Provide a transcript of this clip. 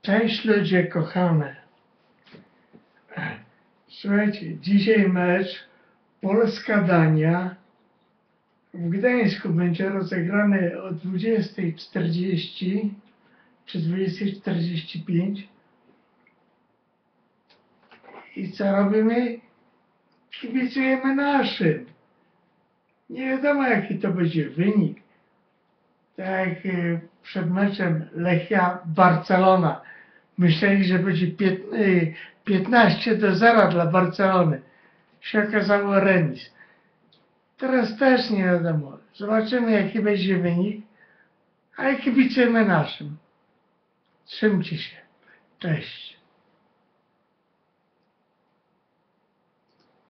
Cześć ludzie kochane. Słuchajcie, dzisiaj mecz Polska-Dania w Gdańsku będzie rozegrany o 20:40 czy 20:45. I co robimy? Kibicujemy naszym. Nie wiadomo jaki to będzie wynik. Tak jak przed meczem Lechia-Barcelona. Myśleli, że będzie 15-0 dla Barcelony. Się okazało remis. Teraz też nie wiadomo. Zobaczymy jaki będzie wynik. Ale kibicujemy naszym. Trzymcie się. Cześć.